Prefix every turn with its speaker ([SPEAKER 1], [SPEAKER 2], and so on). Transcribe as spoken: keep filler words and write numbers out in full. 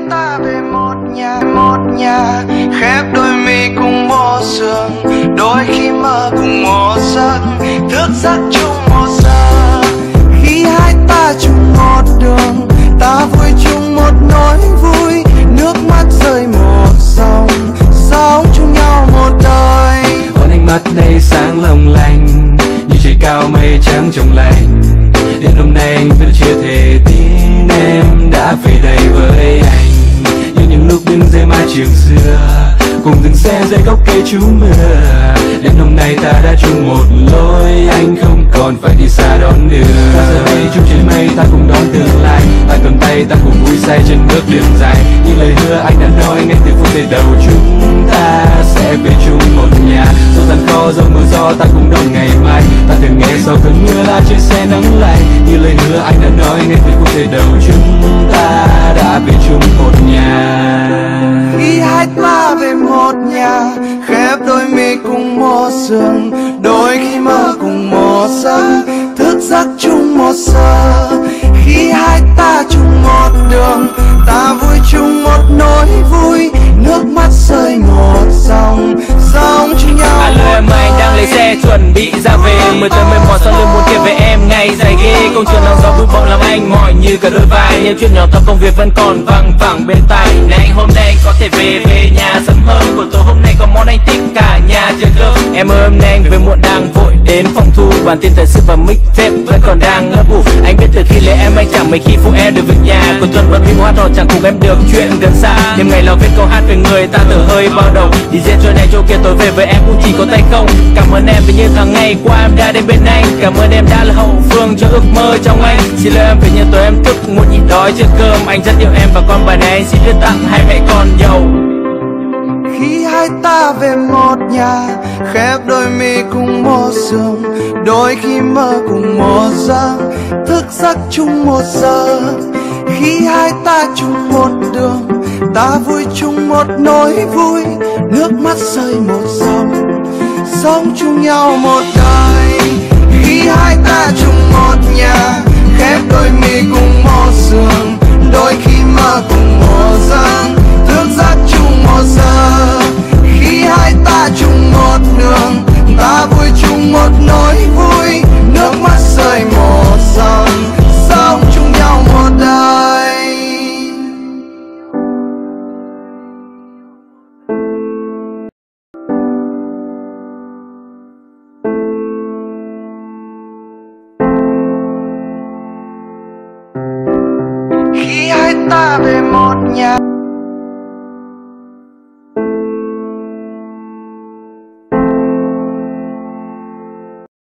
[SPEAKER 1] ta về một nhà, một nhà khép đôi mi cùng một giường, đôi khi mơ cùng một giấc, thức giấc chung một giờ. Khi hai ta chung một đường, ta vui chung một nỗi vui, nước mắt rơi một dòng, sống chung nhau một đời.
[SPEAKER 2] Con ánh mắt đây sáng long lanh như trời cao mây trắng trong lành. Đến hôm nay anh vẫn chưa thể tin em đã về đây với anh, như những lúc đứng dưới mái trường xưa cùng dừng xe dưới gốc cây trú mưa. Đến hôm nay ta đã chung một lối, anh không còn phải đi xa đón đưa. Ta giờ đây chung trên mây ta cùng đón tương lai, ta cầm tay ta cùng vui say trên bước đường dài. Như lời hứa anh đã nói ngay từ phút giây đầu, chúng ta sẽ về chung một nhà. Dẫu gian khó dẫu mưa gió ta cùng đón ngày mai, ta thường nghe sau cơn mưa là trên xe nắng lạnh. Như lời hứa anh đã nói ngay từ phút giây đầu, chúng ta đã về chung một nhà.
[SPEAKER 1] Khi hai ta về một nhà, khép đôi mi cùng một giường, đôi khi mơ cùng một giấc, thức giấc chung một giờ. Khi hai ta chung một đường, ta vui chung một nỗi vui, nước mắt rơi một dòng, sống chung nhau.
[SPEAKER 3] Alo em, anh đang lấy xe chuẩn bị ra về, mười tới mười một sau lưng muốn kể về em ngày dài ghê. Công trường nắng gió bụi bặm làm anh mỏi như cả đôi vai, nhiều chuyện nhỏ tập công việc vẫn còn văng vẳng bên tai. Này anh hôm nay anh có thể về về nhà sớm hơn, buổi tối hôm nay có món anh thích cả nhà chờ cơm. Em ơi hôm nay anh về muộn đang vội đến phòng thu, bản tin thời sự và mixtape vẫn còn đang ngỡ ngủ. Anh biết từ khi lấy em anh chẳng mấy khi phụ em được về nhà, cuối tuần vẫn phim hoa đỏ chẳng cùng em được chuyện gần xa. Đêm ngày lo viết câu hát về người ta thở hơi bao đầu, đi dê chỗ này chỗ kia tối về với em cũng chỉ có tay không. Cảm ơn em vì những tháng ngày qua em đã đến bên anh, cảm ơn em đã là hậu phương cho ước mơ trong anh. Xin lỗi em vì những tối em thức muốn nhịn đói chưa cơm, anh rất yêu em và con bài này anh xin đưa tặng hai mẹ con giàu.
[SPEAKER 1] Khi hai ta về một nhà, khép đôi mi cùng một giường, đôi khi mơ cùng một giấc, thức giấc chung một giờ. Khi hai ta chung một đường, ta vui chung một nỗi vui, nước mắt rơi một dòng, sống chung nhau một đời. Khi hai ta chung một nhà, khép đôi mi cùng một giường, đôi khi mơ cùng một giấc, thức giấc chung một giờ. Khi hai ta chung một đường, ta vui chung một nỗi vui, nước mắt rơi một dòng, sống chung nhau một đời. Khi hai ta về một nhà.